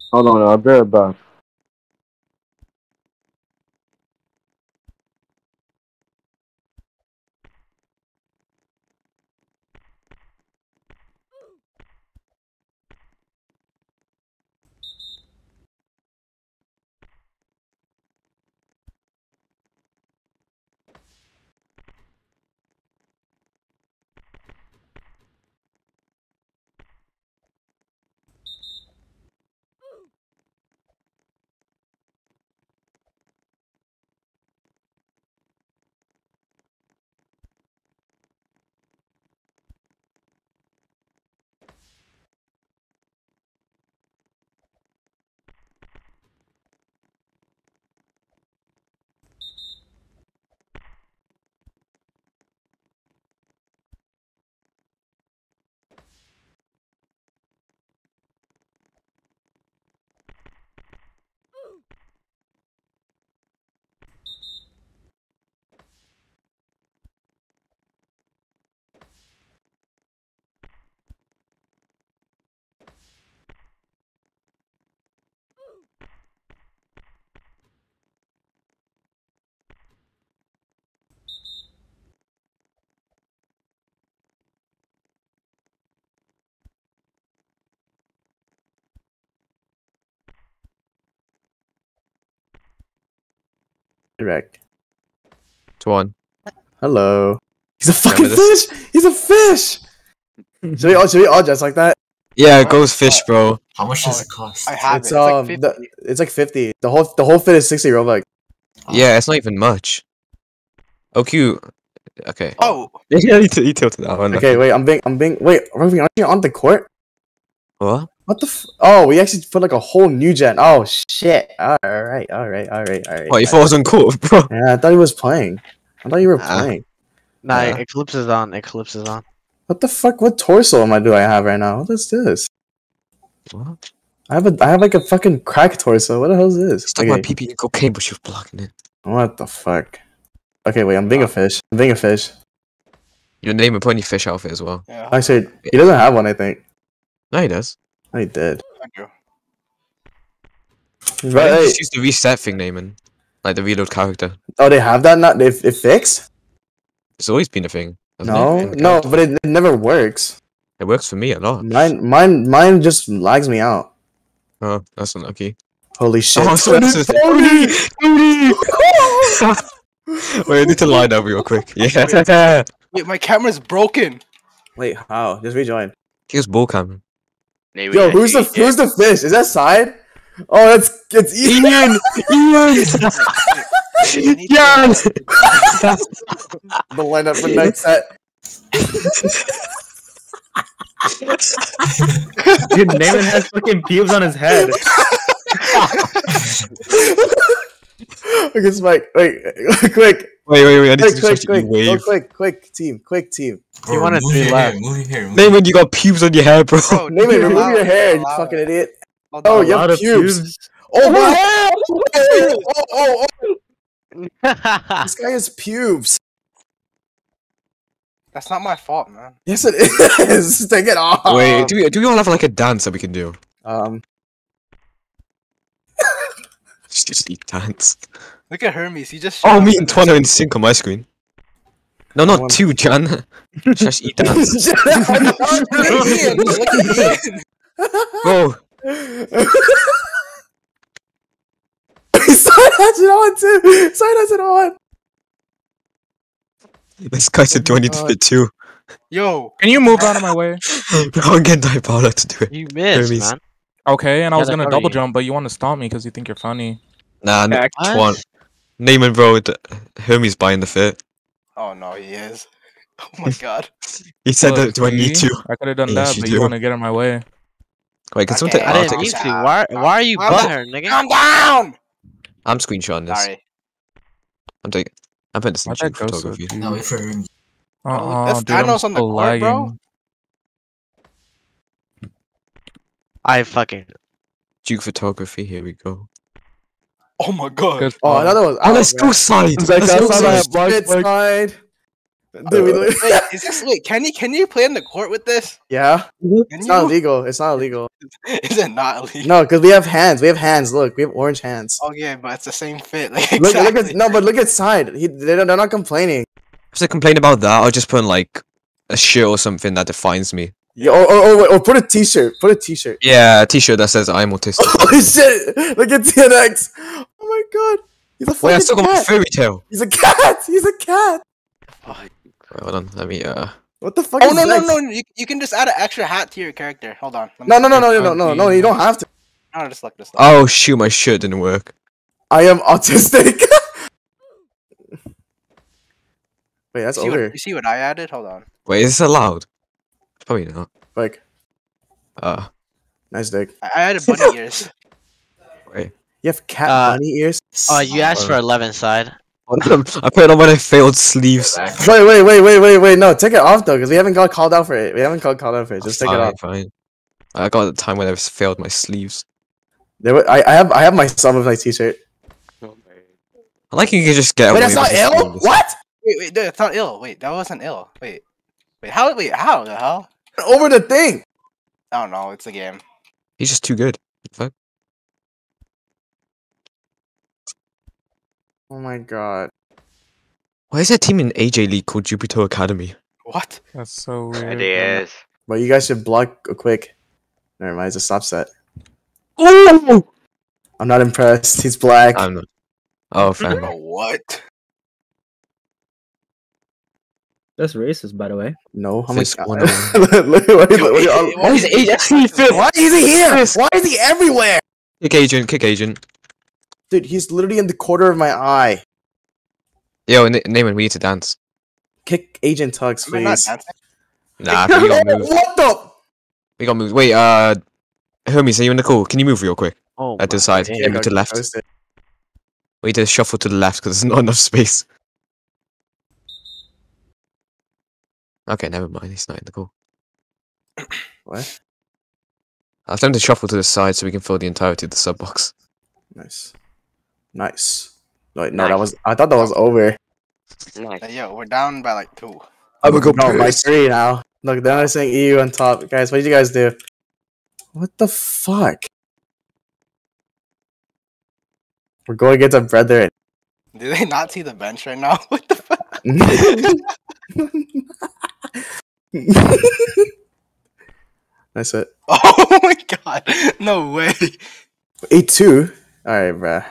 Hold on, I'll be right back. Correct. Tuan. Hello. He's a fucking Remember fish! He's a fish! Should we all dress like that? Yeah, ghost fish, bro. How much does it cost? I have It's it. It's like 50. it's like 50. The whole fit is 60 Robux. Yeah, it's not even much. Oh, cute. Okay. Oh, Yeah, he tilted that one. Okay, wait, wait, are we actually on the court? What? What the oh, we actually put like a whole new gen. Oh shit. Alright. What, you thought I was on court, bro? Yeah, I thought he was playing. I thought you were playing. Nah, Yeah. Eclipse is on. Eclipse is on. What the fuck? What torso do I have right now? What is this? What? I have like a fucking crack torso. What the hell is this? It's like my PP and cocaine, but you're blocking it. What the fuck? Okay, wait, I'm being a fish. I'm being a fish. Your name and plenty fish outfit as well. yeah. Actually, he doesn't have one, I think. No, he does. Oh, he did. Thank you. Right, Right, hey. just use the reset thing, Naaman. Like the reload character. Oh, they have that now? It fixed? It's always been a thing. hasn't No, it? no, but it never works. It works for me a lot. Mine just lags me out. Oh, that's unlucky. Holy shit. Oh, so this is Wait, I need to line up real quick. Yeah. Wait, my camera's broken. Wait, how? Just rejoin. Here's bull cam. Yo, who's the fish? Is that side? Oh, it's Ian. Ian. The lineup for next set. Dude, Naaman has fucking pubes on his head. Okay, Spike. Wait, quick. Wait. I need to Quick, just wave. quick, team. Bro, You wanna move three your left. hair, move your hair. Naaman, you got pubes on your hair, bro. Bro, Naaman, you're remove allowed- your hair, you allowed fucking it. idiot. Hold Oh, on. you Lot have of pubes. Oh, my This guy has pubes. That's not my fault, man. Yes, it is. Take it off. Wait, do we all have like a dance that we can do? Just eat dance. Look at Hermes. He just. Oh, me and Twan are in sync on my screen. No, not two, Jan. Just eat dance. Look at Ian. Look at Ian. Bro, Side has it on too. Side has it on. this guy said, do I need to fit too? Yo. Can you move out of my way? Bro, I'm getting Diabolic to do it. You missed, Hermes. man. Okay, and I was Yeah, gonna that's double already- jump, but you want to stomp me because you think you're funny. Nah, Back. Twan. Naaman, bro, Hermes buying the fit. Oh no, he is. Oh my god. He said Look, that, do I need see? to? I could have done Yes, that, you but do. you want to get in my way. Wait, can someone Okay, take I I'll didn't take need a- to. Why are you Calm butthurt, nigga? Calm down. I'm screenshotting this. Sorry. I'm putting this in Why'd that Duke go so photography. deep? No, wait for Hermes. That's Dude, I'm Thanos on the still court, bro. lagging. I fucking. Duke photography, here we go. Oh my god. Good Oh, spot. another one. Oh, let's go side! Zach, Let's go outside side! that block, Shit block. side. Dude, we literally- Wait, wait, can you play in the court with this? yeah. Can It's not you? illegal. It's not illegal. Is it not illegal? No, because we have hands. We have hands. Look, we have orange hands. Oh yeah, but it's the same fit. Like, Look exactly. at no, but look at side. They're not complaining. If they complain about that, I'll just put on like a shirt or something that defines me. Yeah, or put a t-shirt. Put a t-shirt. Yeah, a t-shirt that says I'm autistic. Holy shit! Look at TNX. Oh my god. He's a Wait, I fucking still got my cat. fairy tale. He's a cat. He's a cat. Wait, hold on, let me What the fuck? Oh is no, no, Zex? no! You can just add an extra hat to your character. Hold on. Let me- No. You don't have to. No, just look this. Oh shoot, my shirt didn't work. I am autistic. Wait, that's over. You see what I added? Hold on. Wait, is this allowed? Probably not. Like, nice dick. I added bunny ears. Wait. You have cat bunny ears. Oh, you asked for 11 side. I put it on when I failed sleeves. Wait. No, take it off though, because we haven't got called out for it. We haven't got called out for it. Just take it Fine, off. fine. I got the time when I failed my sleeves. I have my some of my t-shirt. I like you can just get Wait, away that's not with just ill. doing this. What? Wait, that's not ill. Wait, that wasn't ill. Wait, how the hell? Over the thing. I don't know. It's a game. He's just too good. Fuck. Oh my god. Why is there a team in AJ League called Jupiter Academy? What? That's so weird. Ideas. But you guys should block quick. Never mind. It's a stop set. Oh! I'm not impressed. He's black. I'm not. Oh, fair enough. Oh, what? That's racist, by the way. No, how Fist much? one Look, Why is why is he here? Why is he everywhere? Kick agent, kick agent. Dude, he's literally in the corner of my eye. Yo, Naaman, we need to dance. Kick Agent Tux, Am I not please. dancing? Nah, we gotta move. What the? We gotta move. Wait, Hermes, are you in the call? Can you move real quick? Oh, To the side. Yeah, move to the left. Post it. We need to shuffle to the left because there's not enough space. Okay, never mind. He's not in the call. What? I'll tell him to shuffle to the side so we can fill the entirety of the sub box. Nice. Wait, no, that was. I thought that was over. Hey, yo, we're down by like 2. I'm gonna go No, by piss. 3 now. Look, they're not saying EU on top. Guys, what did you guys do? What the fuck? We're going against our brethren. Do they not see the bench right now? What the fuck? That's it. Oh my god! No way. 8-2. Alright, bruh.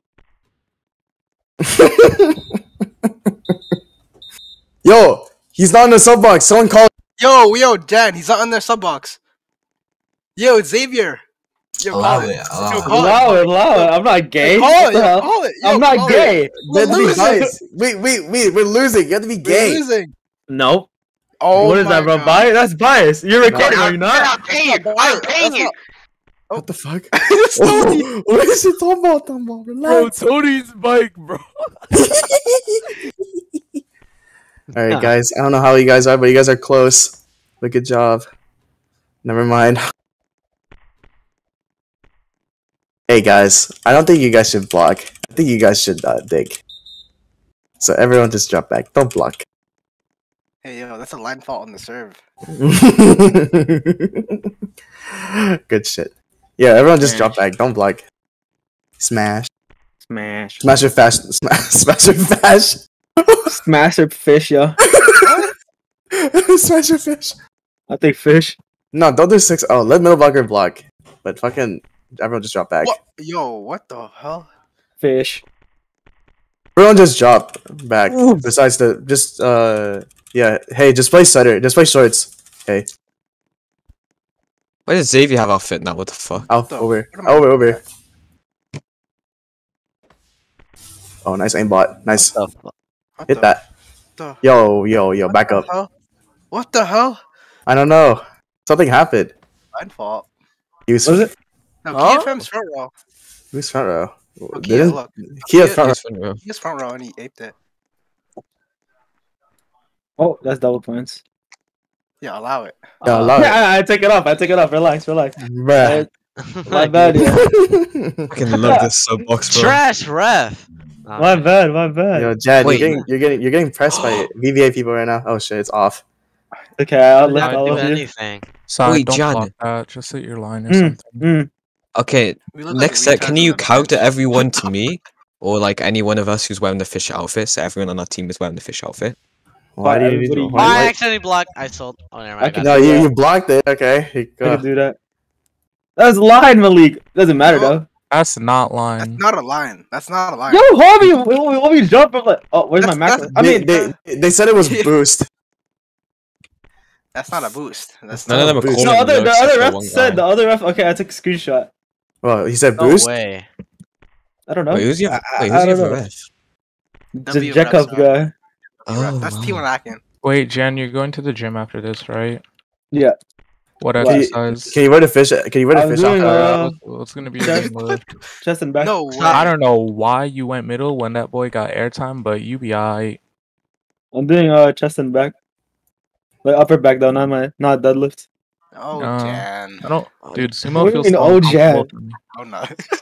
Yo, he's not in the sub box. Someone call. Yo, Dan, he's not in their sub box. Yo, it's Xavier. Yo, call it. Yo, call it. Allow it. I'm not gay. Call What it. the Yo, hell? call it. Yo, I'm not call gay. It. You have to be losing. biased. Wait, we're losing. You have to be We're gay. losing. Nope. Oh What is my that, bro? God. Bias? That's bias. You're recording, are you not? I'm paying you. What the fuck? It's Tony. What is he talking about? Bro, Relax. Tony's bike, bro. Alright, guys. I don't know how you guys are, but you guys are close. But good job. Never mind. Hey, guys. I don't think you guys should block. I think you guys should dig. So everyone just drop back. Don't block. Hey, yo, that's a line fault on the serve. Good shit. Yeah, everyone just drop back. Don't block. Smash. Smash. Smash your fash. Smash your fash. Smash your fish, yo. Smash your fish. I think fish. No, don't do 6. Oh, let middle blocker block. But fucking everyone just drop back. What? Yo, what the hell? Fish. Everyone just drop back. Besides the yeah. Hey, just play center. Just play shorts. Hey, Why does Xavier have our fit now? What the fuck? out the- over. what am I Over. doing? Oh, nice aimbot. Nice. What Hit the- that. the- Yo, back what up. the hell? What the hell? I don't know. Something happened. Line fault. He was No, Huh? KFM's front row. front row. Oh, Kia, Didn't look. Kia Kia- front row? Yes, fun, bro. He's front row and he aped it. Oh, that's double points. Yeah, allow it. Yeah, allow it. Yeah, I take it off. Relax. Bruh. My bad, yeah. I fucking love this sub box, bro. Trash ref. My bad, my bad. Yo, Jad, Wait. you're getting pressed by VBA people right now. Oh shit, it's off. Okay, I'll Not lift all do of you. anything. Sorry, Wait, don't Jan. block that. Just hit your line or something. Mm. Okay, We look like next set, retards can on you the counter bench. everyone to me? Or like any one of us who's wearing the fish outfit, so everyone on our team is wearing the fish outfit? Why do you everybody- Oh, why- I accidentally blocked. I sold. Oh, never mind. I I can got No, it. do that. you blocked it. Okay, here you I go. can do that. That's line, Malik. Doesn't matter No. though. That's not That's line. not a line. That's not a line. Yo, homie, let me jump from like. Oh, where's my That's- macro? I mean, they said it was boost. That's not a boost. That's None of them are boost. calling the no, other except for ref one said guy. the other ref. Okay, I took a screenshot. Well, he said No boost. way. I don't know. Wait, who's your, I wait, don't who's your know. ref? The W Jacob refs guy. Oh, That's wow. T1 Akin. Wait, Jan, you're going to the gym after this, right? Yeah. What What? exercise? Can you wear the fish? Can you wear the I'm fish doing, outfit? What's gonna be your chest- main lift? Chest and back. No way. I don't know why you went middle when that boy got airtime, but you be alright. I'm doing chest and back. Like upper back though, not deadlift. Oh, No. Jan. I don't, dude. What Sumo do you feels mean, so oh, uncomfortable Jan? to me. Oh, no.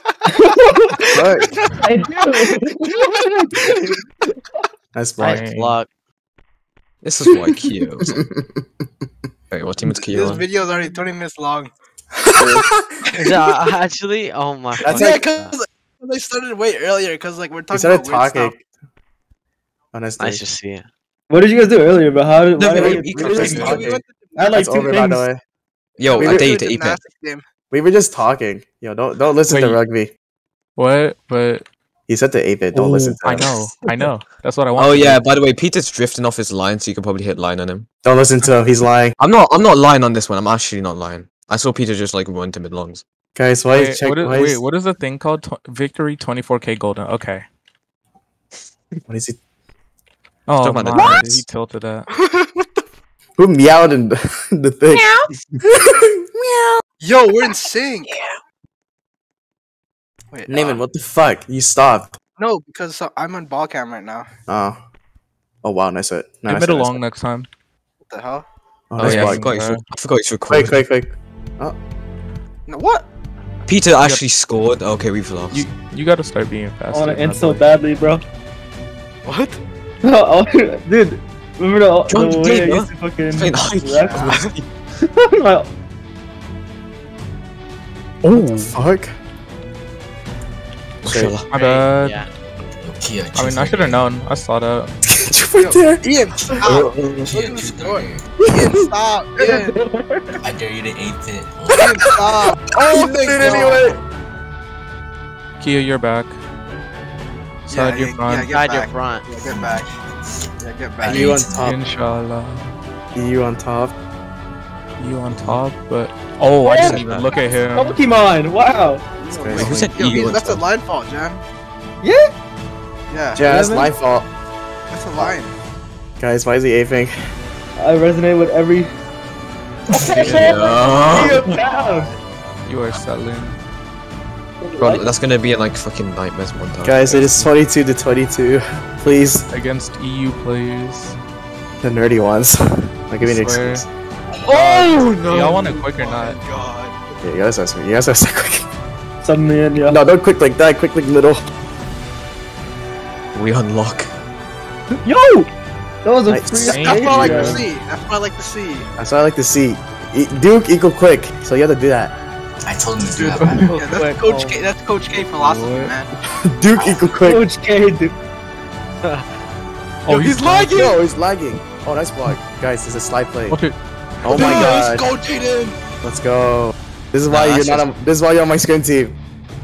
I do. Nice block. Nice block. This is why Kyo. Wait, what team is Kyo This on? video is already 20 minutes long. Is that actually? Oh my. That's Yeah, like- because they started way earlier. Because like we're He talking started about weird talking. Oh, nice. Nice to see it. What did you guys do earlier? But how did? No, Why did wait, I you get- can what did fix I it. do? talking. I had like That's two over, by the things. way. Yo, We I were dare you stuff. to eat it. Gymnastics game. We were just talking. Yo, don't listen to Wait. rugby. What? But He said to ape it. Don't listen to I him. know. That's what I want. Oh to yeah, do. by the way, Peter's drifting off his line, so you can probably hit line on him. Don't listen to him. He's lying. I'm not lying on this one. I'm actually not lying. I saw Peter just like run to mid longs. Guys, why Wait, check? what is the thing called? Victory 24K golden. Okay. What is he? Oh talking about the my, dance. he tilted that. Who meowed in the thing? Yo, we're in sync. Wait, Naaman, what the fuck? You stopped. no, because I'm on ball cam right now. Oh. Oh wow, nice it. Hit Nice mid it, along next time. What the hell? Oh, Oh nice yeah, I block. forgot he's recording. Quick. No, what? Peter actually scored. Okay, we've lost. You got to start being I faster. want to than end that so boy. badly, bro. What? Dude, remember John the way I Gamer? used to fucking Playing rap? What Oh, the fuck? Mashallah. my bad. Yeah. I mean, I should have known. I saw that. Get you right there. Ian, stop. Look at the score. Ian, stop. Ian, I dare you to ape it. Ian, stop. Oh, He did thank it God. anyway. Kia, you're back. Side your front. get Guide your back. front. Yeah, get back. Yeah, get back. You on top. Inshallah. You on top. You on top, but oh, I didn't even look at him. Pokemon! Wow! crazy. Wait, who said Yo, EU on that's a top? line fault, Jan. Yeah? Yeah, Yeah, that's man. my fault. that's a line. Guys, why is he aping? I resonate with every. Yeah. You are settling. Bro, that's gonna be in like fucking nightmares montage. Guys, it is 22 to 22. Please, Against EU players. the nerdy ones. I'll give you an Swear. excuse. Oh no! Y'all want it quick or not? God. Yeah, you guys have to start quick. Suddenly, and yeah. No, don't quick like that. Quick like little. We unlock. Yo! That was a Nice. free. That's what I like to Yeah. see. That's what I like to see. That's what I like to see. Duke equal quick, so you have to do that. I told him to do that. Yeah, that's Coach K. That's Coach K philosophy, What? man. Duke equal quick. Coach K, dude. Oh, he's lagging. Yo, he's lagging. Oh, nice block. Guys, this is a slide play. Okay. Oh my god. Go, Jaden. Let's go. This is why Nah, you're that's not on, this is why you're on my scrim team.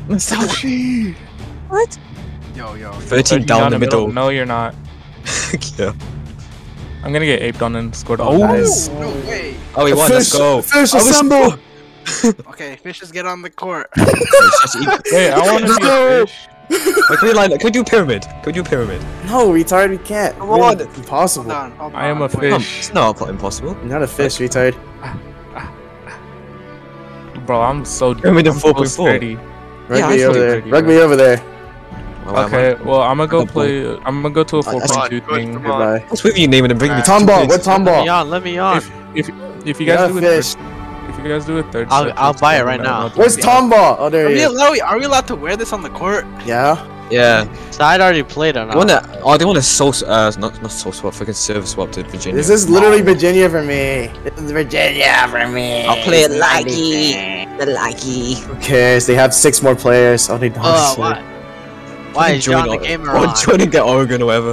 Yo. 13 down the middle. No, you're not. Yeah. I'm gonna get aped on and scored. Oh, Oh, nice. No way. Oh, we won. Let's go. Fish, Oh, we assemble. Okay, fishes get on the court. wait, I want to Let's be go. a fish. Wait, can we line up? Can we do pyramid? Can we do pyramid? No, retard, we can't. Come on. It's impossible. Hold on. I am a Wait. fish. It's not impossible. You're not a fish, retard. Bro, I'm so Pyramid in I'm so 4.4. steady. Rugby I over feel there. you. Rugby over there. Okay, well, I'm gonna go Good play. I'm gonna go to a Oh, that's 4.2 thing. Goodbye. What's with you naming and bringing me Tom two ball. pigs? What Tom Let me ball? on. Let me on. If you You're guys not do a it, fish. if you guys do it third, I'll buy it right now. Where's Tom ball? Oh, there Are he we is. allowed to wear this on the court? Yeah. Yeah. So I'd already played or not? They want to not soul swap, freaking service swap to Virginia. This is literally Virginia for me. This is Virginia for me. I'll play it lucky. The lucky. Who cares? They have 6 more players. Oh, they don't. What? Why is John the gamer Or on? trying to get Oregon or whatever.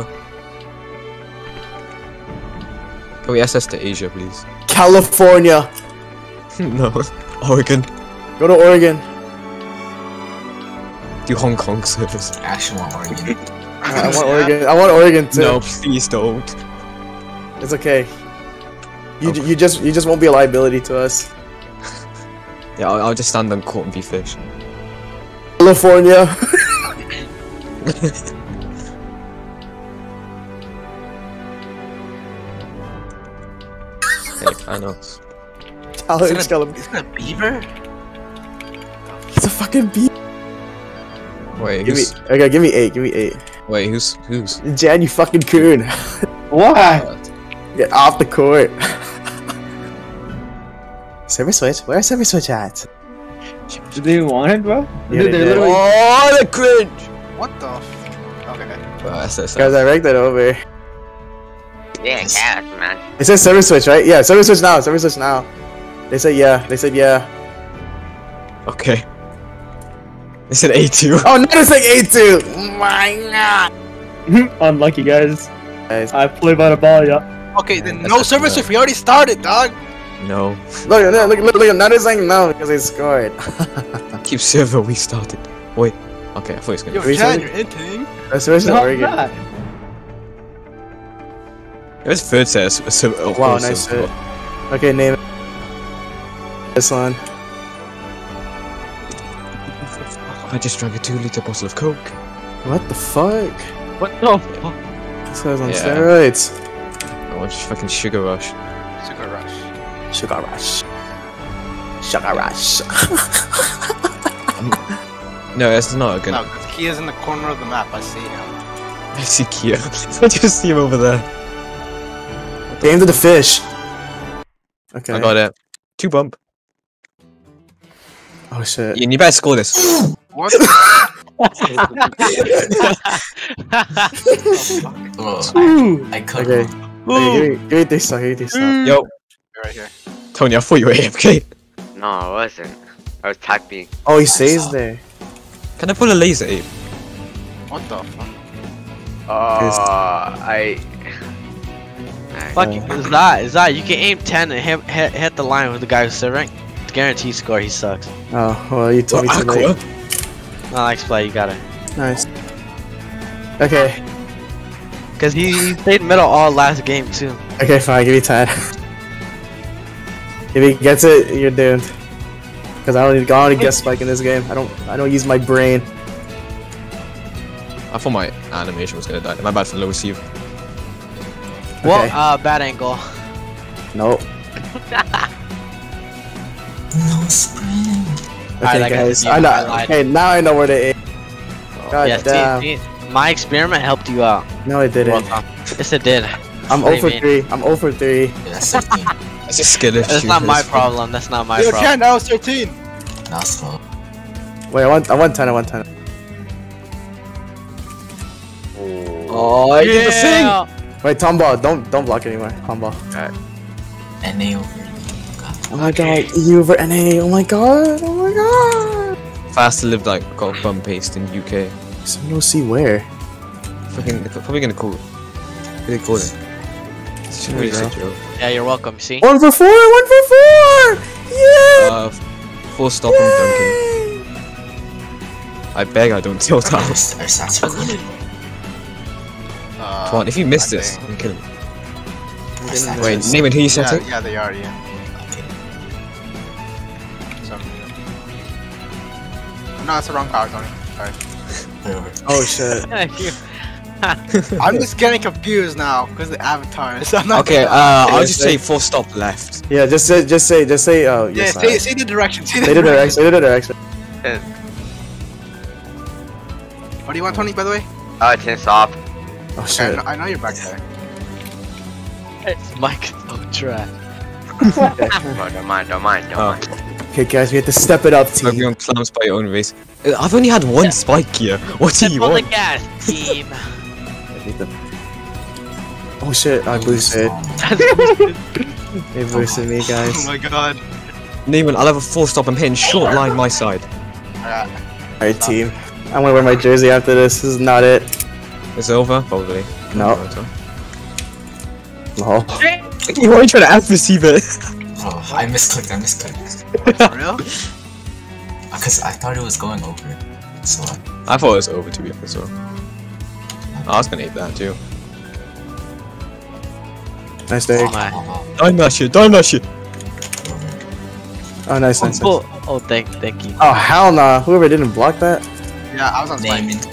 Can we SS to Asia, please? California. No. Oregon. Go to Oregon. Do Hong Kong service. I actually want Oregon. I want Oregon. I want Oregon too. No, please don't. It's okay. You just won't be a liability to us. Yeah, I'll just stand on court and be fish. California. Hey, I know. Alex, California. Is that a beaver? It's a fucking beat. Wait, Give me. who's? Okay, give me 8. Give me 8. Wait, who's? Jan, you fucking coon. Why? Get off the court. Service switch? Where's service switch at? Did they want it, bro? Yeah, Dude, they they're did. literally. Oh, the cringe! What the? Okay. SS. Guys, I ranked that over. Yeah, cash, man. It says service switch, right? Yeah, service switch now. Service switch now. They said yeah. They said yeah. Okay. They said A2. Oh, no, it's like A2. Oh my god. Unlucky, guys. Guys. I play by the ball, yeah. Okay, then That's no not service bad. if we already started, dog. No. Look, now they're saying no because they scored. Keep server we started. Wait. Okay, I thought it was gonna. Yo, Wait, Jan, sorry? you're inting. That's where's No, Oregon. I'm not. It was third set. Wow, nice hit. Okay, name it. This one. I just drank a 2-liter bottle of Coke. What the fuck? What the fuck? This guy's on Yeah. steroids. I want just fucking sugar rush. Sugar rush. Sugar rush. Sugar rush. No, it's not a good. No, because Kia's in the corner of the map. I see him. I see Kia. I just see him over there. Aim to the fish. Okay. I got it. 2 bump. Oh shit. You better score this. What? Oh, I could. Okay. Okay, give me this stuff. Give me this stuff. Yo, Right here. Tony, I thought you were AFK. No, I wasn't. I was typing. Oh, he stays there. Can I pull a laser, Abe? What the fuck? Fuck you. Is that? You can aim 10 and hit the line with the guy who's serving. Guarantee score, he sucks. Oh, well, you told me too late. Aqua? No, next play, you got it. Nice. Okay. Cause he stayed middle all last game too. Okay, fine. Give me 10. If he gets it, you're doomed. Cause I don't need guess spike in this game. I don't use my brain. I thought my animation was gonna die. My bad for low receive. Well, Okay. bad angle. Nope. No spring. Okay, that guys. guy's I know. highlight. Okay, now I know where to aim. God Yeah, damn. see, my experiment helped you out. No, it didn't. Yes, it did. I'm What do 0 you for mean? 3. I'm 0 for 3. Yeah, that's 13. That's a skillet. That's not my problem. That's not my Yo, problem. Jan, that was 13. That's slow. Wait, I want 10. I want 10. Oh, I did the thing. Wait, Tomball, don't block anymore. Tomball. NA over E. God. Oh my god, EU over NA. Oh my god. Oh my god. Fast to live like got bum paste in UK. So we don't see where. Fucking probably gonna call it. What do they call it? It's really There you such a joke. Yeah, you're welcome. See. 1 for 4. 1 for 4. Yeah. Full stop and dunking. I beg I don't tilt Our out. stats are good. Come on, if you miss I this, think- I'm killing. Our stats Wait, are name it who you set Yeah, it? yeah, they are, yeah. okay. So, no, that's the wrong power, Tony. Sorry. Whatever. Oh shit. I'm just getting confused now because the avatars. I'm not Okay, gonna lie. I'll just say full stop left. Yeah, just say. Oh, Yeah, yes. say the direction. Say Say the direction. Say the direction. What do you want, Tony, by the way? Turn off. Oh Okay, shit. I know you're back there. It's Mike. So trash. Okay. Don't mind. Oh. Okay, guys, we have to step it up, team. Everyone clowns by your own race. I've only had one spike here. What do Step you on the want? gas, team. Oh shit, I boosted. They boosted me, Oh guys. my god. Neiman, I'll have a full stop. I'm hitting short line my side. Alright, team. I'm gonna wear my jersey after this. This is not it. It's over, probably. No. No. You weren't trying to out-receive it. Bro, I misclicked. For real? Because I thought it was going over. So I thought it was over to be honest. So I was gonna hit that too. Nice day. Dime that shit. Dime that shit. Oh, nice, nice, nice. Oh, thank you. Oh, hell nah. Whoever didn't block that. Yeah, I was on spike. naming.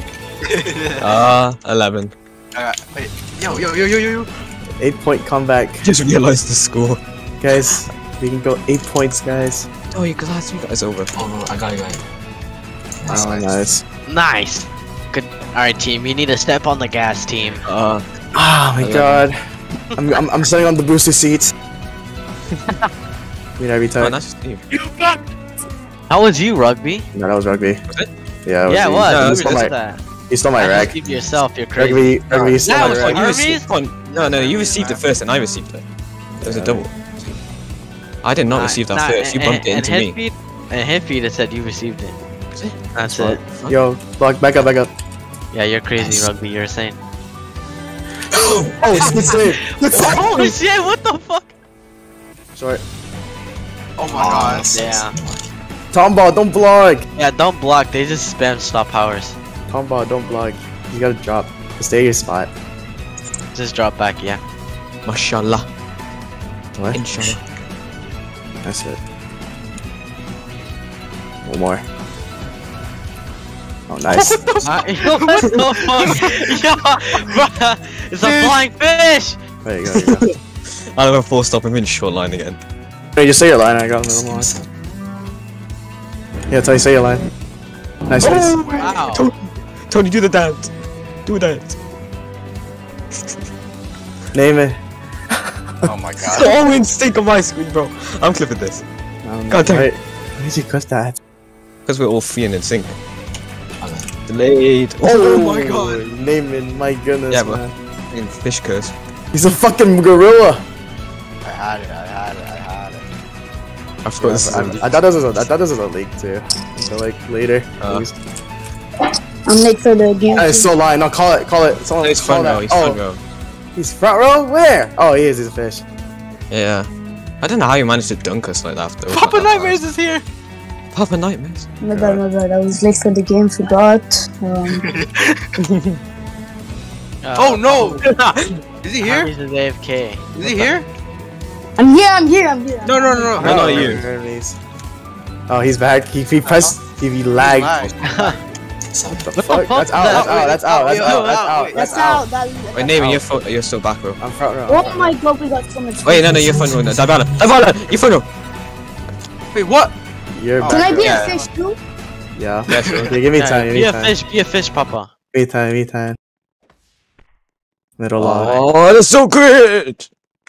11. Wait. Yo. 8-point comeback. Just realized the score. Guys, we can go 8 points, guys. Oh, you guys, it's over. Oh, bro, I got it. Oh, nice. Nice. Good. All right, team. You need to step on the gas, team. Oh my god. I'm sitting on the booster seats. Wait, every Oh, time. nice Steve. How was you, Rugby? No, that was rugby. Was it? Yeah, Yeah, it you. was. No, You it stole was my, that. you stole my rag. Keep yourself. You're crazy. Rugby, you stole That my was rag. fun. You received one. No, you received it first and I received it. It was a double. I did not receive that first. You bumped it into me. And hit feed, it said you received it. That's it. Yo, block, back up. Yeah, you're crazy, Rugby. You're insane. Oh, it's good save. Good save. Oh shit! What the fuck? Short. Oh my god. Yeah. Tomball, don't block. Yeah, don't block. They just spam stop powers. Tomball, don't block. You gotta drop. Stay in your spot. Just drop back. Yeah. Mashallah. What? Inshallah. That's it. One more. Oh, nice. Yo, what the fuck? Yo, bruh, it's a flying fish. There you go. I'll have a full stop. I'm in short line again. Hey, just say your line. I got middle line. Yeah, Tony, say your line. Nice. Nice. Wow. Tony, do the dance. Do that. Name it. Oh my It's god. all in sync on my screen, bro. I'm clipping this. God damn it. Why did you clip that? Because we're all free and in sync. Delayed. Oh, my god. Name it. My goodness, Yeah, but- man. Fucking fish curse. He's a fucking gorilla. I had it. I forgot this is I thought this was a leak too. So like later. Uh. I'm late for the game. It's so lying. No, call it. Someone He's call front row. that. He's Oh, front row. he's front row. Where? Oh, he is. He's a fish. Yeah. I don't know how you managed to dunk us like that after. Papa Nightmares is here. Papa Nightmares. My bad. I was late for the game. Forgot. Oh no. Is he here? He's AFK. Is he here? I'm here. No. No, not you. Oh, he's back. He pressed. He lagged. What the fuck? That's out. That's out. That's out. Wait, Nate, you're still back, bro. I'm front row. Oh my god, we got so much. Wait, no, you're front row. Dabala, you're front row. Wait, what? You're Can back I be row. a fish too? Yeah. Yeah, sure. Okay, give me time. Be a fish, Papa. Give me time. Middle line. Oh, that's so great!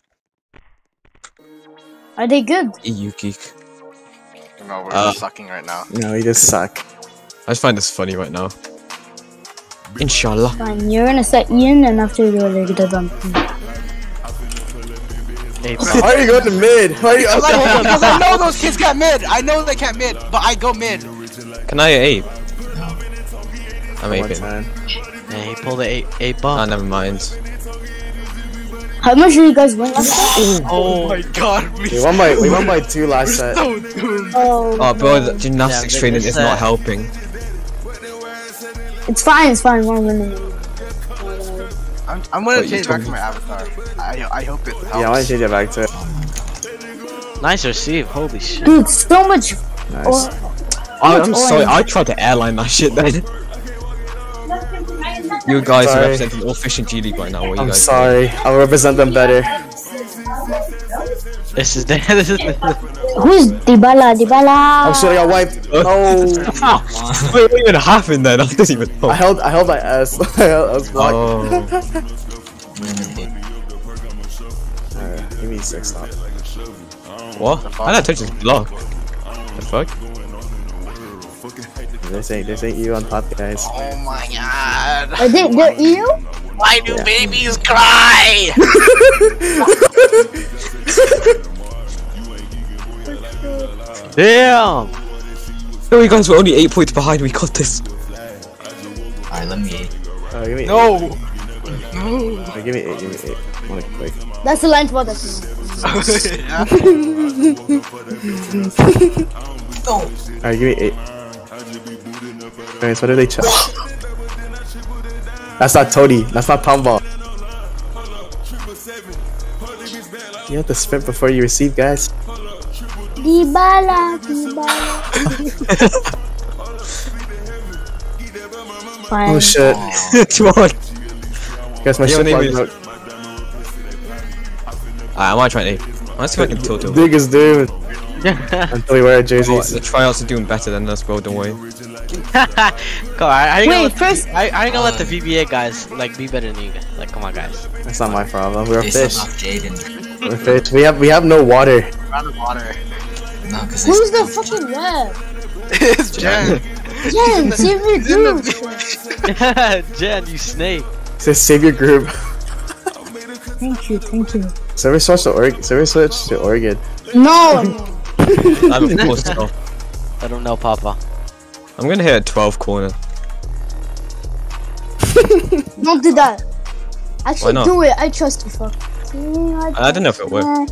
Are they good? You geek. No, we're sucking right now. No, you just suck. I just find this funny right now. Inshallah. Fine, you're gonna set Ian, and after you're ready to dump. Hey, Why are you going to mid? Why are you? Because I know those kids got mid. I know they can't mid, but I go mid. Can I ape? I'm One aping. time. Yeah, he pulled a Ah, bump. never mind. How much did you guys win last time? Oh my god, We won by 2 last set. so doomed. Oh, Oh, bro, the gymnastics Yeah, training this, is not helping. it's fine. We're winning. I'm gonna What, you change back told to my avatar. I hope it helps. Yeah, I want to change it back to it. Nice receive. Holy shit. Dude, so much. Nice. I'm sorry, I tried to airline that shit then. You guys are Sorry. representing all fish in G League right now. What are you I'm guys sorry. I'll represent them better. This is Who's Dybala? Oh shit, I got wiped. Oh. doing? Wait, what even happened then? I didn't even know. I held my ass. I was blocked. Oh. Give me 6 stop. What? I didn't touch his block. The fuck? This ain't you on top, guys. Oh my god. They're you? Why do babies cry? Damn. No, you guys were only 8 points behind. We got this. Alright, let me 8. Give me No. 8. Give me 8. Give me 8. One quick. That's the line for that. Yeah. No. Alright, give me 8. Guys, what did they check? That's not Toady. That's not Tomball. You have to sprint before you receive, guys. Dibala. Fine. Oh shit. Come on. Guys, my Yo, shit name logged is- out. I might try an 8. Let's see if I can tilt it. Dig is dude. Until we wear jerseys. The tryouts are doing better than us, bro. Don't worry. Come on, I Wait, first. I ain't gonna let the VBA guys like be better than you guys. Like, come on, guys. That's not my problem. We're They fish. suck off Jaden. We're fish. We have no water. Round of water. No, because Who's the fucking rep? It's Jen. Jen, save me, dude. Jen, you snake. Says save your group. Thank you. Server switch to Oregon. No. I'm a close to. I don't know, Papa. I'm gonna hit a 12 corner. Don't do that. Why Actually, not? do it. I trust you, fuck. I don't know if it worked.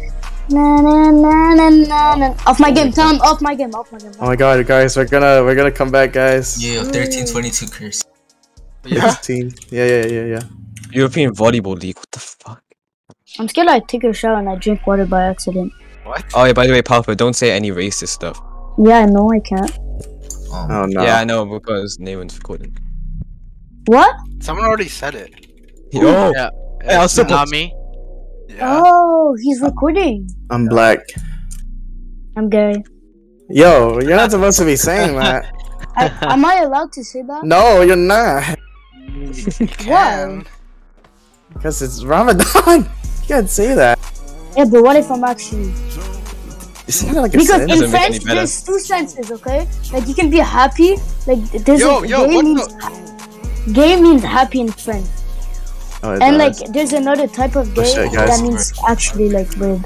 Off my game. Tell him off my game. Oh my god, guys, we're gonna come back, guys. Yeah, 13-22 curse. Yeah. 16. Yeah. European Volleyball League. What the fuck? I'm scared I take a shower and I drink water by accident. What? Oh yeah. By the way, Papa, don't say any racist stuff. Yeah, I know I can't. Oh no. Yeah, I know because Nayman's recording. What? Someone already said it. Yo. Yeah. Hey, I'll support. Not me. Yeah. Oh, he's recording. I'm black. I'm gay. Yo, you're not supposed to be saying that. Am I allowed to say that? No, you're not. Why? Because it's Ramadan. You can't say that. Yeah, but what if I'm actually... It's not like a Because sin. Doesn't in make French, any better. there's two senses, okay? Like, you can be happy. Like, there's Yo, a yo, gay what means... the? Gay means happy in French. Oh, it And, does. like, there's another type of gay shit, guys. that means actually, like, weird.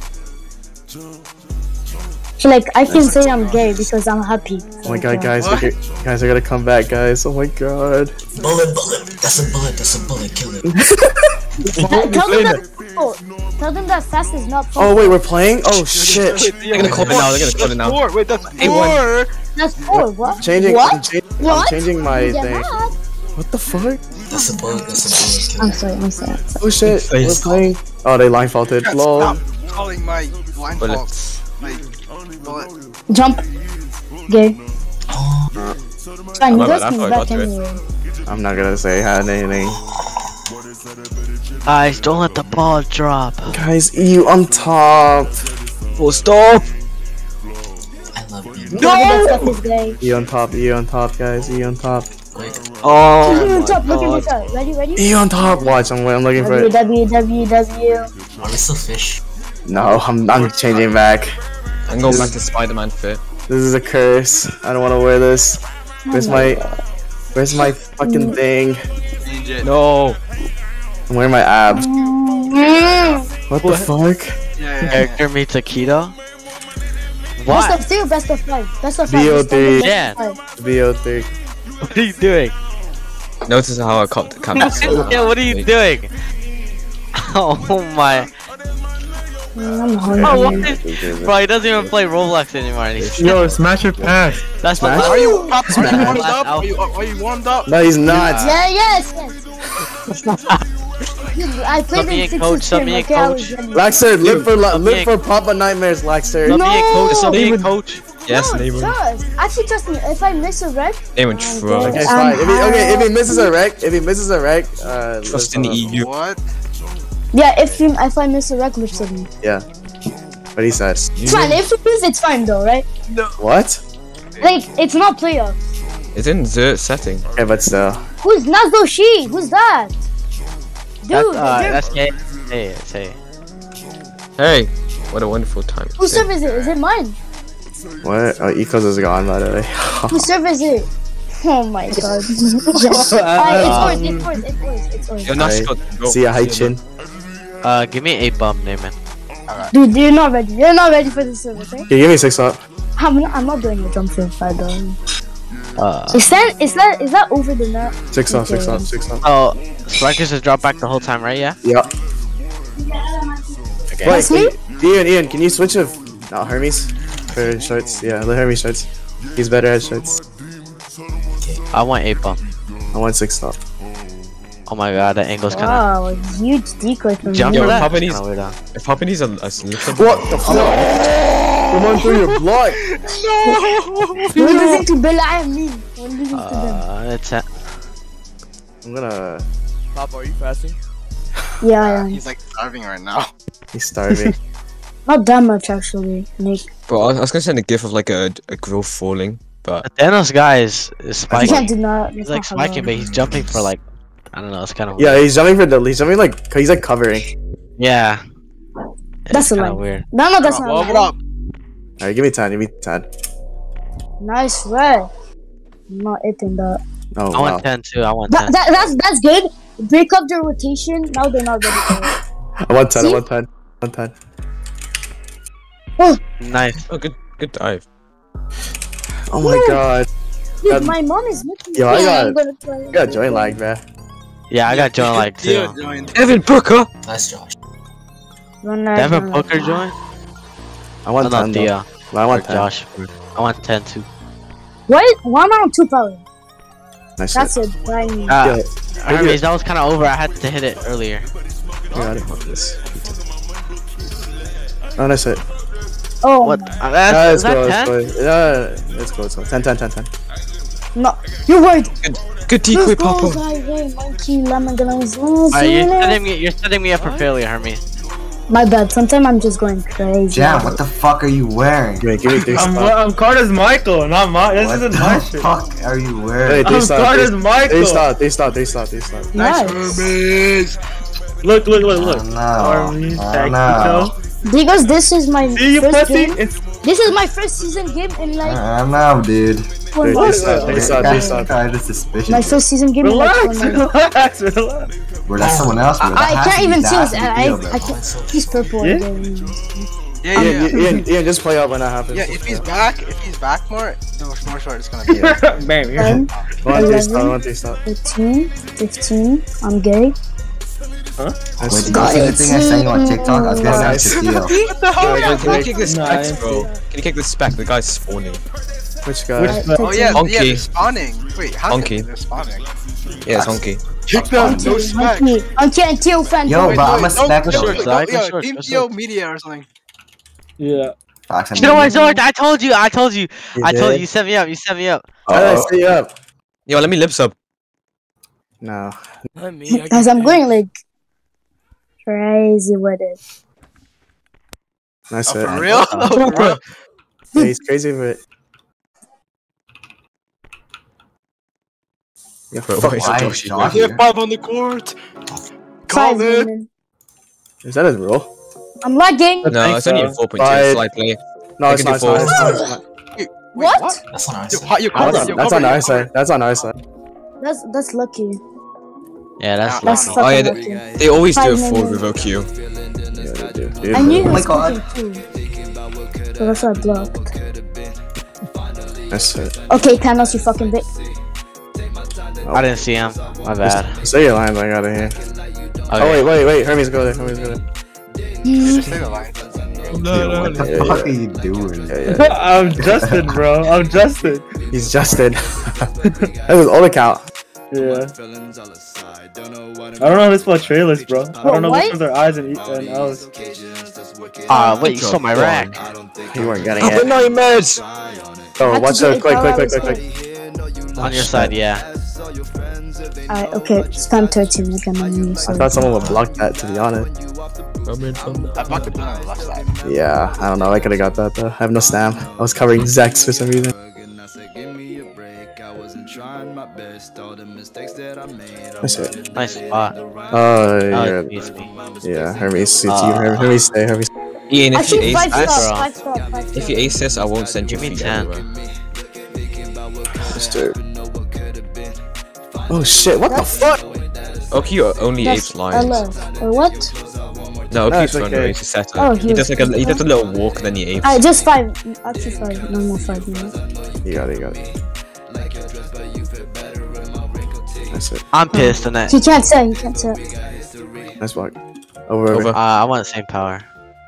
So, like, I can say I'm gay because I'm happy. Oh my god, guys, What? guys are gonna come back, guys. Oh my god. Bullet. That's a bullet. Kill it. Tell them that... Tell them that fast is not fun. Oh wait, we're playing? Oh shit. They're gonna call it now. They're gonna call it now. 4. Wait, that's 4. That's 4, what? Changing. What? I'm changing my Yeah, thing. mad. What the fuck? That's a bullet. Kill I'm it. sorry. Oh shit. We're playing. Oh, they line faulted. Lol. Stop calling my line Bullet. faults. Like, bullet. Jump. Gay. Fine, you My guys bad, I can forgot back to it. anyway. I'm not gonna say anything. Guys, don't let the ball drop. Guys, you on top. Full stop. I love you. That stuff is gay. You on top, guys. You on top. Quick. Oh Look my at top, look god. at top. Ready? You on top. Watch, I'm looking for it. W. Are we still fish? No, I'm changing back. I'm going back to Spider-Man fit. This is a curse. I don't want to wear this. Where's my fucking thing? Change it. No. I'm wearing my abs. Mm. What the fuck? Yeah. Character meets Akita. Best What? of 2, best of 5. Best of 5. BO3. Yeah. VO3. What are you doing? Notice how I caught the camera. Yeah, what are you doing? Oh my. I'm Oh, hungry. what is... Bro, he doesn't even play Roblox anymore. And he's... Yo, smash your pass. That's Smash? what. Are you warmed up? Smash. Are you warmed up? No, he's not. Yeah, yes. I played Sub me in in, 6 coach, sub me in, okay, I was coach. ready. Laxer, live for Papa Nightmares, Laxer. Stop being coach. Stop No. being coach. Yes, No, Nayman. trust. Actually, trust me. If I miss a wreck, Nayman, trust. Okay, it's fine. If he misses a wreck, Trust in the EU. What? yeah. If I miss a wreck, lift sub me. Yeah. What he said. It's fine. If you lose, it's fine though, right? What? Like it's not playoff. It's in the setting. Okay, but still. Who's Nazoshi? Who's that? Dude, That's K. Hey, it's hey. Hey, what a wonderful time. whose server is it? Is it mine? What? Oh, Ecos is gone, by the way. Whose server is it? Oh my god. It's ours. You're not Scott. See ya, hi Chin. Give me 8 bomb, Neyman. Dude, you're not ready. You're not ready for this server, okay? Can you give me 6 up? I'm not doing a jump for 5 dollars. Is that over the net? 6 up, 6 up, 6 up. Oh, Sparkers has dropped back the whole time, right? Yeah. Yep. Okay. That's me? Ian, can you switch to Hermes for shorts? Yeah, let Hermes shorts. He's better at shorts. I want 8 bomb. I want 6 up. Oh my god, the angle's kind of. Wow, huge decoy from Jump me. for that? If Hoppeny's a little What the fuck? Come on through your block! We're losing to Bellarmine. We're losing to them. It's I'm gonna... Papa, are you fasting? Yeah, I am. He's like starving right now. He's starving. Not that much actually, Nick. But I was gonna send a gif of like a growth falling, but the Thanos guy is You spiking. can't do that. He's like spiking, but he's jumping for like, I don't know, it's kind of Yeah, he's jumping like, he's like covering. yeah. That's a kind of lie. weird. No, that's not. What up? Alright, give me 10, give me 10. Nice red. I'm not hitting that. Oh, I wow. want 10 too. I want 10. That's good. Break up their rotation. Now they're not ready for it. I want 10, See? I want 10. I want 10. Oh, Nice. oh, good dive. Oh my god. dude, my mom is looking. Yo, I I'm gonna play. I got joint lag, man. Yeah, I got joined like Theo 2. joined. Evan Booker. Nice, Josh. Devin Booker joined? I want Oh, no, 10 though. Thea. Well, I want Or 10. Josh. I want 10 too. What? Why am I on 2 power? Nice That's shit. it. Brian. Hermes, that was kind of over. I had to hit it earlier. Yeah, I didn't want this. Oh, nice hit. Oh, What? Yeah, Is that 10? Yeah, let's go. 10, 10, 10, 10. no. You're right. Good decoy, Let's go, Papa. guys. Monkey, lemon, Alright, you're setting me up for failure, Hermes. My bad. Sometimes I'm just going crazy. Jam, what the fuck are you wearing? Give me 3 I'm stop. Carter's Michael, not my. This What isn't the my shit. fuck are you Hey, wearing? 3 I'm stop. Carter's 3 Michael. stop. Nice. Nice. Look. Oh no. Army, Oh thank no. Because this is my See you, first pussy? game. This is my first season game in like I know, dude. 4 months. They stop. Kind of suspicious. My first season game in like 4 Relax, months. relax. Bro, that's someone else. Bro. That I has can't to be- even that choose. has to be Theo, bro. I can't. He's purple. Yeah? again. Yeah, Ian, just play up when that happens. Yeah, if he's back more, the more short it's gonna be. Bam, here. 10, 1, 3 stop. 11, 1, 3 stop. 13, 15. I'm gay. Wait, did you see the thing I sent you on TikTok? I was gonna send it to Theo. Can you kick the specs, bro? Can you kick the spec? The guy's spawning. Which guy? Oh yeah, Honky. yeah, they're spawning. Wait, how Honky. they're spawning? Yeah, it's honky. Kick them, no spec. Monkey and Theo fan. Yo, but I'm a spec no, though. no, Zach, yo, short, Team short. Theo Media or something. Yeah. Fox, You know what, Zord? I told you. I told you. did? You set me up. How did I set you up? Yo, let me lip sub. No. Because I'm going like crazy with it. Nice Oh, hit. for real? Oh, for real? Yeah, he's crazy, but... Yeah, Bro, fuck. wait, Why so is Josh- Josh We have here? 5 on the court. Call 5 it. women. Is that his rule? I'm lagging. No, it's only a 4.2 But- slide play. No, it's can not. do It's not. It's not. Wait, What? That's on our Yo, side. you That's covered, on, you that's covered, on our you side. covered. That's on our side. That's lucky. Yeah, that's That's lucky. Oh, yeah, fucking lucky. They always do a 5 full minutes. revoke you. Yeah, they do. I knew he Oh my was God. cooking too. So that's why I blocked. That's it. Okay, Thanos, you fucking bitch. I didn't see him. My bad. Say your line, but I gotta hear. Okay. Oh, wait. Hermes, go there. Just say the line. Yo, what the fuck are you doing? I'm Justin, bro. I'm Justin. He's Justin. That was old account. Yeah. I don't know how to spell trailers, bro. I don't know What? which ones are I's and L's. Wait, you stole my rack. You weren't getting Oh, it. no, you meds! Oh, watch out. Quick. On your side, yeah. Alright, okay, spam 13 again on you. I thought someone would block that, to be honest. I blocked the blue on the left side. Yeah, I don't know. I could've got that, though. I have no stam. I was covering Zex for some reason. That's it. Nice spot. Oh, Oh, yeah. it beats me. Yeah, Hermes. Hermes, stay. Ian, if you Actually, ace 5 this, star, 5 star, 5 star. if you ace this, I won't send you Give me feet 10. everywhere. Oh shit! What the fuck? Oki only That's apes lines. LF. Or what? No, No, Oki's it's fun okay. race. He's set Oh, up. He does like he does a little walk, then he apes. Alright, just 5. Actually 5. No more 5 minutes. You got it. You got it. That's it. I'm pissed on it. He can't say. He can't say. Nice block. Over. Over. I want the same power.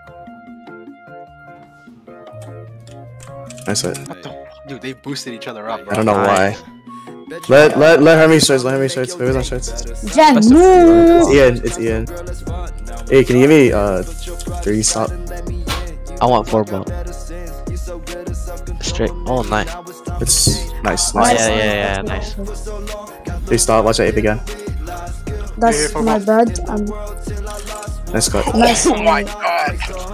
That's it. What the? Dude, they boosted each other up, bro. I don't know why. Nice. Let Hermes shirts. Let Hermes shirts. Who's on shirts? Jen, It's move! Ian. It's Ian. Hey, can you give me 3 stop? I want 4 bump. Straight. Oh, nice. It's nice. Oh, Nice. yeah, nice. 3 stop. Watch that ape again. That's my bad. Nice cut. Nice. Oh my god.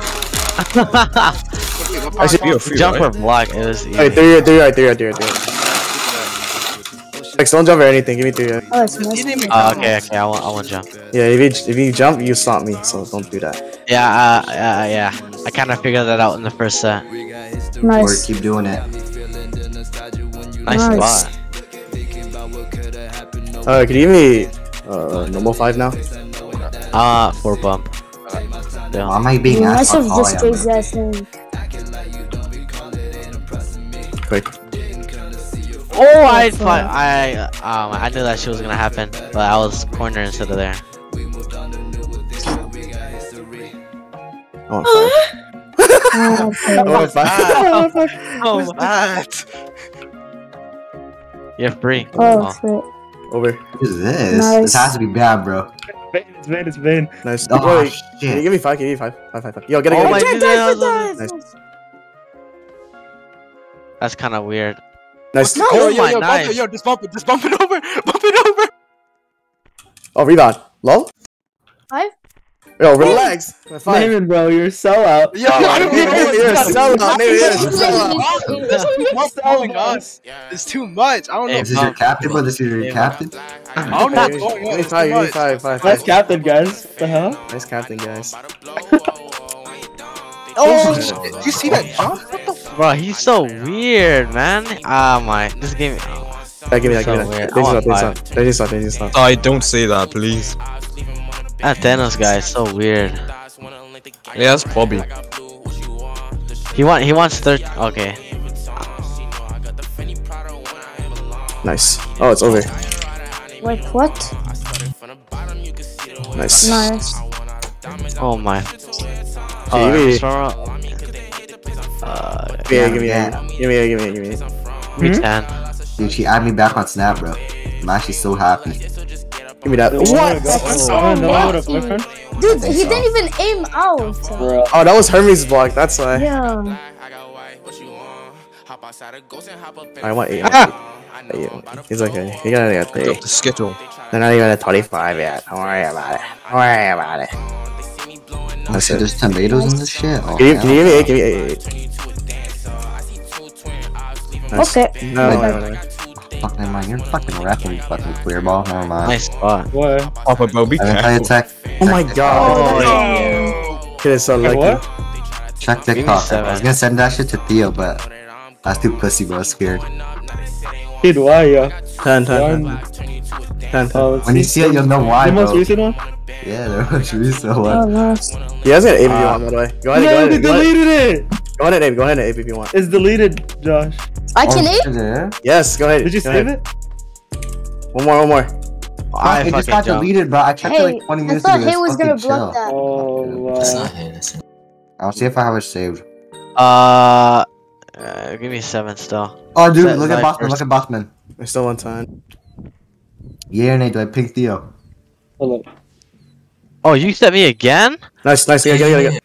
Actually, You're free, Jump right? or block, it was easy. Hey, 3 right. Like, don't jump or anything. Give me 3 right. Oh, it's nice. Okay, I want jump. Yeah, if you jump, you stop me. So don't do that. Yeah. I kind of figured that out in the first set. Or Nice. keep doing it. Nice Nice. spot. Can you give me normal 5 now? 4 bump. Yeah. Why am I being Nice asked of how just tall I am? crazy ass thing. Quick. Oh, I knew that shit was gonna happen, but I was corner instead of there. I want 5. Oh, I want 5. Oh, That. you're free. oh shit. Over. What is this? Nice. This has to be bad, bro. It's Vayne. Nice. Oh, Wait, can you shit. give me 5? Can you give me 5? 5. Yo, get it. Oh Get my it. god, Nice. that's kind of weird. Nice. Yo, Oh yo, my, yo, nice. yo, just bump it over, bump it over. Oh, rebound. Lol. 5? Yo, relax. 5. Naaman, bro, you're a sellout. Yo, You're a sellout. Nigga, you're a sellout. what's going on? It's too much. I don't know. Hey, This is your captain, bro. This is your captain. I don't know what's going Give on. me It's 5. too Give me much. 5. Nice captain, guys. What the hell? Nice captain, guys. Oh shit! You see that jump? What the? Bro, he's so weird, man. Ah, my, this game. Give me that. So Give me weird. that. I want They just stop. I don't say that, please. That Thanos guy is so weird. Yeah, that's Bobby. He wants 30. Okay. Nice. Oh, it's over. Wait, what? Nice. Nice. Oh my. Okay, give me- Sora. Give me. Give me 10. Dude, she added me back on Snap, bro. I'm actually so happy. Give me that. What? That's Oh, no, lucky. what a boyfriend? Dude, he didn't even aim out. Bro. Oh, that was Hermes' block. That's why. Yeah. I want 8. He's okay. He got it. Pick up the skittle. They're not even at 25 yet. Don't worry about it. Oh That's shit, it. there's tomatoes in this shit? Oh, Can you hell. give me 8? Give me 8. Nice. Okay. No. Fuck, never mind. You're fucking wrecking, you fucking clear ball. Never mind. Nice spot. What? Papa Bobby. I tell you, tech. Oh my god. Oh, Kid is so lucky. What? Check Give me TikTok. I 7. was gonna send that shit to Theo, but that's too pussy, bro. I was scared. Dude, why, yo? 10. Oh, When you see it, you'll know why, the most bro. recent one? Yeah, there was recent Oh, one. nice. You guys got 8 if you want, by the way. Go No, they ahead. deleted it! Go ahead and 8 if you want. It's deleted, Josh. I can aim? Yeah. Yes, go ahead. Did you Go save ahead. it? One more. I It just fucking got jumped. deleted, bro. I checked it Hey, like 20 I minutes thought ago. he was It's gonna fucking block chill. that. Oh, That's wow. not him. That's him. I'll see if I have it saved. Give me 7 still. Oh, dude, Set look at live Bossman. first. Look at Bossman. There's still one time. Yeah or nay? Do I pick Theo? Hold up. Oh, you set me again? Nice. Get it.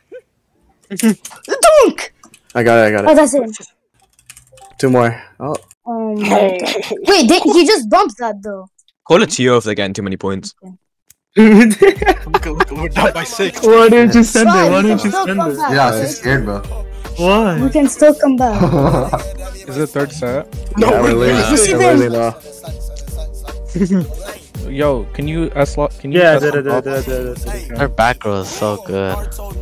Dunk! I got it. Oh, that's it. 2 more. Oh. Oh my god. Wait, he just bumped that though. Call it TO if they're getting too many points. look, we're down by 6. Why didn't you send it? Fine, Why we didn't can you still send come it? back. Yeah, I was just scared, bro. Why? We can still come back. Is it third set? No, Yeah, we're losing. losing. We're losing now. Yo, can you S-lock? Can you? Yeah, I S-lock did up? it. Her back row is so good.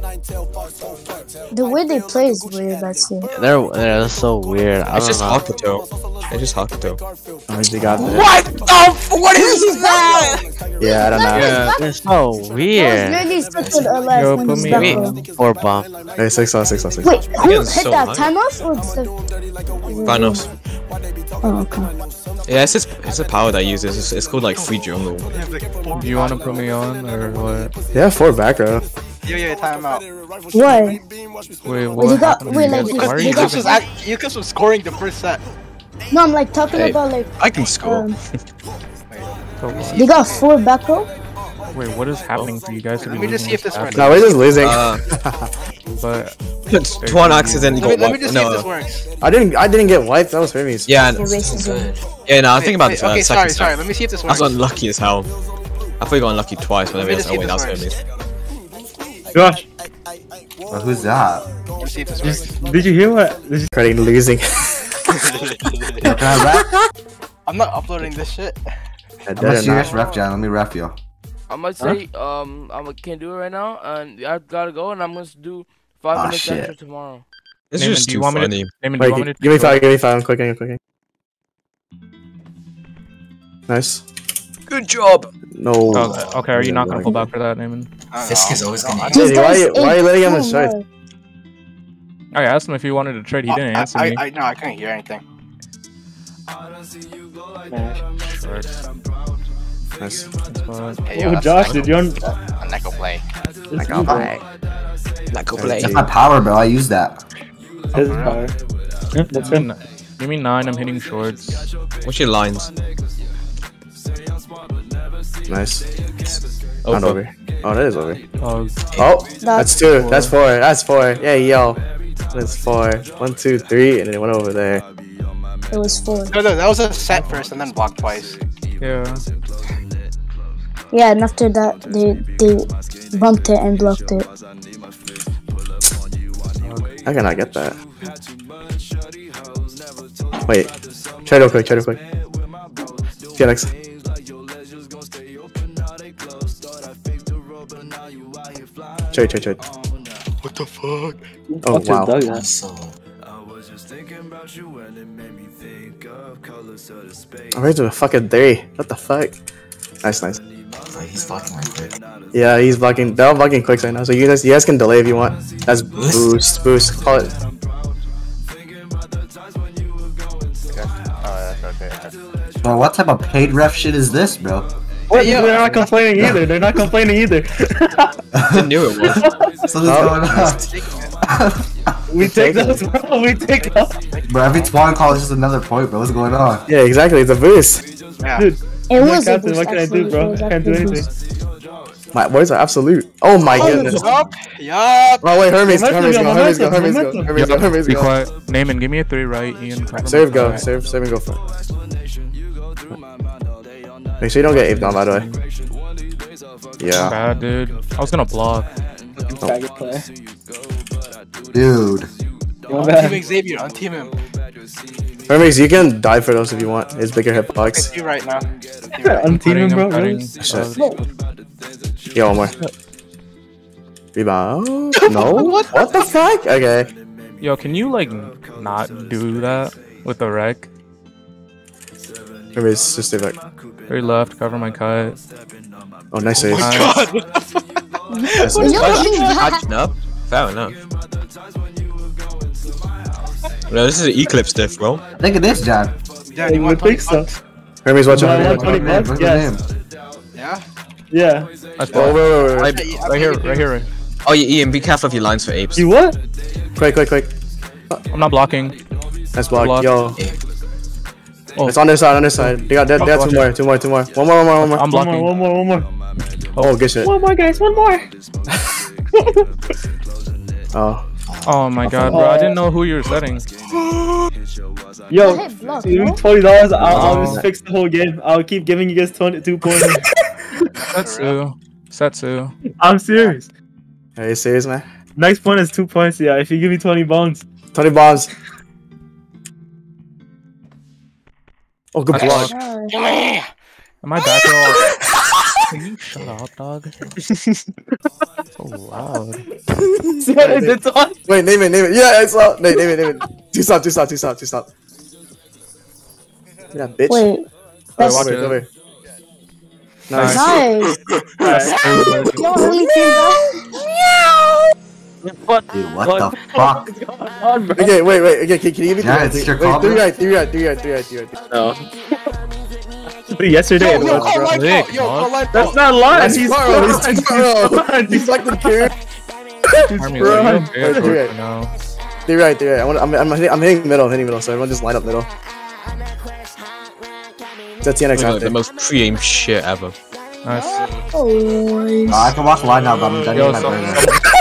The way they play is weird. That's it. They're so weird. I It's don't just know. Hakuto. It's just Hakuto. Oh, they got that. What the? What is that? Yeah, I don't know. Yeah. They're so That was weird. literally such a last Yo, one put is me back on. row. 4 bump. Hey, 6-6. Wait, who Again, hit so that? high. Time off or the... Thanos. Oh, okay. Yeah, it's a power that I use. It's called like free jungle. Do you want to put me on or what? Yeah, 4 back row. Yo, time out. Why? Wait, what you got- happened? wait, You like, guys- you why are you got- giving- Yukos was scoring the first set. No, I'm like talking Hey, about like... I can score. So what? They got 4 back row? Wait, what is happening for you guys to be Let me just see if this works. No, we're just losing. But Tuan accidentally got Let me just see if wiped. this No. works. I didn't get wiped. That was Hermes. Yeah, Your racism. yeah. No, I'm thinking about Wait, the okay, second sorry. set. Let me see if this I works. was unlucky as hell. I thought you got unlucky twice, but Let maybe me that's just see wait, if that's this Hermes. Josh, Well, who's that? Let me see if this works. did you hear what? Did you... Credit losing. Yo, can I ref? I'm not uploading this shit. I'm a serious ref, Jan. Let me ref you. I'm gonna say, I can't do it right now, and I gotta go, and I'm gonna do 5 minutes shit. extra tomorrow. It's Naaman, just do you too want me funny. to? Naaman, do you want me Wait, to? give me 5. I'm clicking. Nice. Good job. No. Oh, okay, are you not gonna pull back for that, Naaman? Fisk is always gonna These Why guys are you letting him in ain't short? too I asked him if he wanted to trade. He didn't answer me. No, I couldn't hear anything. Nice. Hey, yo, Oh, that's Josh, a did you... A Neko play. Not go play. That's my power, bro. I use that. His power. Yep, that's him. Give me 9. I'm hitting shorts. What's your lines? Nice. Not over. Oh, that is over. Oh, Oh, that's 2. That's 4. That's 4. Yeah, yo. That's 4. 1, 2, 3, and then it went over there. It was 4. No, that was a set first and then blocked twice. yeah. Yeah, and after that, they bumped it and blocked it. How can I get that? Wait. Try real quick. Felix. Try. What the fuck? Oh, wow. Also, I'm ready to a fucking 3. What the fuck? Nice. but he's blocking right quick. Yeah, he's blocking. They're all blocking quick right now. So you guys can delay if you want. That's boost. Call it. Bro, what type of paid ref shit is this, bro? What? They're not complaining either. I knew it was. So what's going on? We take those, bro. We take those. Bro, every Twan call is just another point, bro. What's going on? Yeah, exactly. It's a boost. Yeah. Dude, It was a Captain, boost, what can I do, actually. bro? It was I can't do actually a anything. boost. My words are absolute. Oh my goodness. Yup. Oh wait, Hermes go. Be quiet. Naaman, give me a 3 right. Ian, cover Serve my go. right. Serve and go for it. Make sure you don't get aped on, by the way. Yeah. Bad, dude. I was gonna block. Faggot player. Dude. Unteaming Xavier, unteam him. Hermes, you can die for those if you want. It's bigger hitbox. You right now. Unteaming, bro. Cutting. Really? Shit. Yeah, one more. Rebound. No. What the fuck? Okay. Yo, can you like not do that with the wreck? Hermes, just stay back. 3 left. Cover my cut. Oh, nice save. Nice. Catching up? Fair enough. No, this is an Eclipse diff, bro. Think of this, John. Yeah, You you would want think so. Hermes, watch Do I out. want 20 bucks? What's Yes. the name? Yeah? Yeah. That's Oh, wait. right here. Oh, yeah, Ian, be careful of your lines for apes. You what? Quick. I'm not blocking. Nice block. Block. Yo. Oh. It's on their side. They got two more. One more. I'm blocking. One more. Oh, good shit. One more, guys. One more. Oh. Oh my god, bro. I didn't know who you were setting. Yo, I hit block, give me bro. $20. I'll just fix the whole game. I'll keep giving you guys 22 points. Setsu. I'm serious. Are you serious, man? Next point is 2 points. Yeah, if you give me 20 bones. 20 bombs. Oh, good block. Come here. Am I back row? Can you shut up, dog? So loud. See what I did to us? Wait, name it. Yeah, I saw. Name it. Two stop. Yeah, bitch. Wait. That's Come here. Nice. nice. No one really came back. What? Dude, what the fuck? Okay, wait. Okay, can you give me Yeah, it's your call, three bro. right. No. But yesterday it was, bro. That's not lying. He's He's like the kid. Army, Bro, like, you okay three right. for now. Three right. I'm hitting middle, so everyone just line up middle. That's the NX Like the most pre-aim shit ever. Nice. Oh, I can watch line now, but I'm done Yo, with my burger.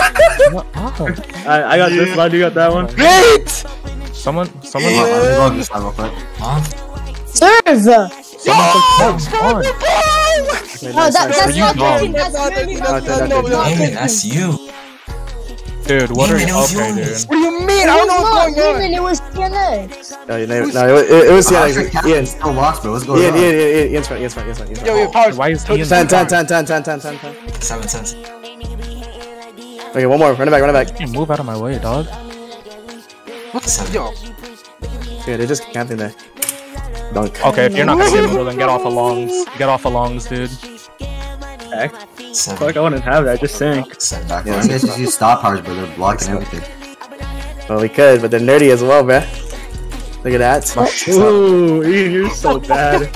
I got this line, you got that one. Great! Someone. Let me go this line real quick. serve. Someone took on. No, that's you not dumb. 13. That's really not Damon, 13. Not Damon, 13. that's you. Dude, what are Damon, you? it was Okay, yours. dude. What do you mean? I don't know what's going on. Damon, it was TNX. No, you name it. No, it was Ian Ian. still lost, bro. What's going on? Ian's front. Yo, powers. Why is Ian? 10. 7. Okay, one more. Run it back. You move out of my way, dog. What the? Yo. Yeah, they're just camping there. Dunk. Okay, if you're not gonna get middle, then get off of longs. Get off of longs, dude. Heck, 7. fuck, I wouldn't have that. Just saying. 7. Back line. You guys just use stop powers, bro. They're blocking everything. Well, we could, but they're nerdy as well, bruh. Look at that. Ooh, Ian, you're so bad.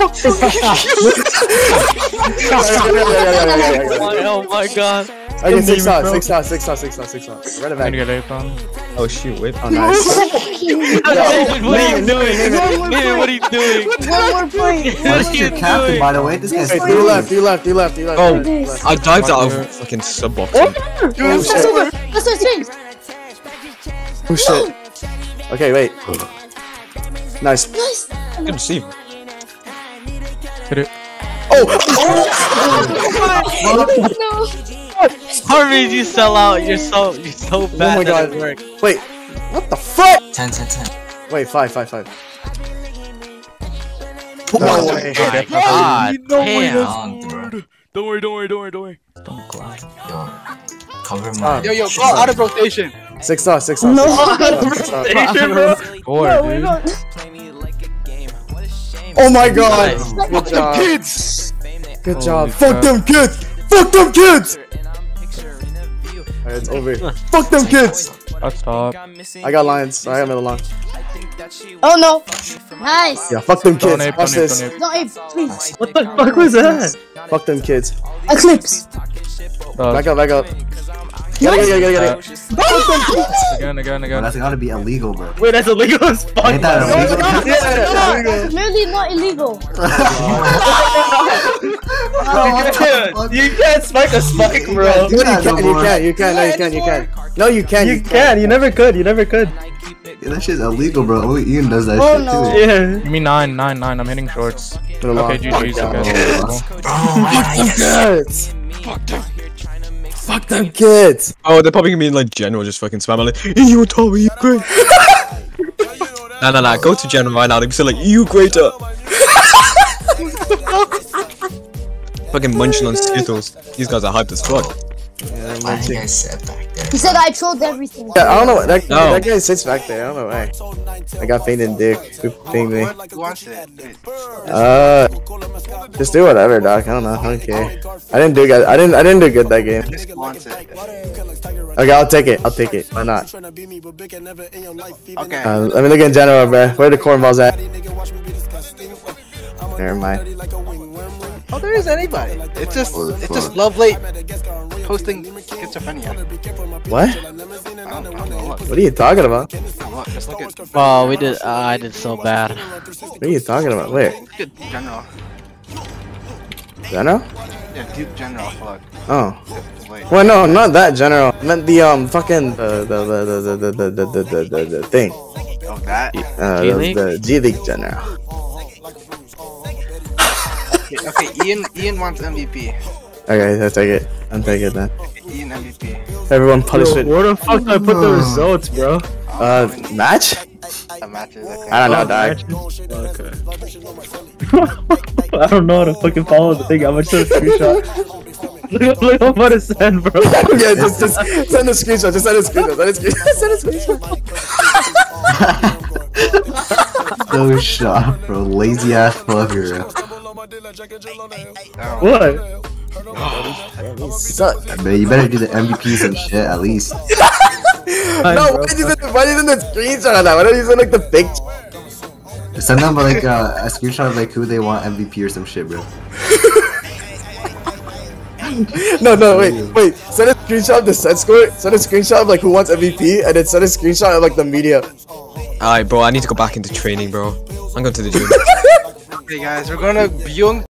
Oh my god. Okay, 6 out. Run it I'm back. gonna get A from. Oh shoot, wait. Oh, nice. What are you doing? David, what are you doing? One more point. What is your captain, by the way? This guy's Hey, crazy. do left. Oh, I dived out of fucking sub box. Oh shit. That's our change. Oh shit. Okay, wait. Nice. Nice. Good see. Hit it. Oh! No. Harvey, you sell out. You're so bad. Oh my god. That it worked. Wait. What the fuck? 10. Wait, 5. Oh my god. Damn. Don't worry. Don't glide. Yo, cover my. Yo, go out of rotation. 6 out. No. Four, No, we're dude. not. Oh my god. Fuck them kids. Good job. Holy Fuck them kids. Alright, it's over. Fuck them kids. Let's stop. I got lines. I got middle line. Oh no. Nice. Yeah, fuck them kids. Don't Watch this. ape. No, Abe, please. What the fuck was that? Fuck them kids. Eclipse. Back up. Get it. Again. Bro, that's gotta be illegal, bro. Wait, that's illegal as fuck. Ain't that illegal? It's literally not illegal. You can't spike a spike, bro. You can. No, you can. You can. You never could. Yeah, that shit's illegal, bro. Only Ian does that Oh, shit no. too. Yeah. Give me 9. I'm hitting shorts. Middle Okay, line. GG's. Okay. Fuck them kids. Oh, they're probably gonna be in like general, just fucking spamming like, you told me you great. Nah. Go to general right now. They're still like, you greater. Fucking munching on Skittles. These guys are hyped as fuck. Yeah, Why did you guys sit back there? He said I trolled everything. I don't know. That No. guy sits back there. I don't know why. I got fainted dick. Who pinged me? Who wants it? Just do whatever, doc. I don't know. I don't care. I didn't do good. I didn't do good that game. Who wants it? Okay, I'll take it. Why not? Okay. Let me look in general, bro. Where the cornballs at? Never mind. Oh, there isn't anybody. It's just Lovely posting schizophrenia. What? I don't know. Look, What are you talking about? just look at Oh, we did. I did so bad. What are you talking about? Where? general. General? Yeah, do general. Look. Oh. Wait. Well, no, not that general. I meant the fucking the thing. Oh, that. G-League? The G League general. Okay, Ian wants MVP. Okay, I'll take it. I'm taking it then. Ian MVP. Everyone punish it. Where the fuck do I put the results, bro? Match? That matches. Okay. I don't know, dog. Okay. I I don't know how to fucking follow the thing. I'm gonna send a screenshot. Look what I'm about to send, bro. Yeah, just send a screenshot. Just send a screenshot. Send a screenshot. So shot, bro. Lazy ass fucker. What? Suck. Man, you better do the MVPs and shit at least. No, why did you send the screenshot of that? Why don't you send like the fake? Send them like a screenshot of like who they want MVP or some shit, bro. No, wait. Send a screenshot of the set score. Send a screenshot of like who wants MVP, and then send a screenshot of like the media. Alright, bro. I need to go back into training, bro. I'm going to the gym. Okay, guys, we're gonna Byung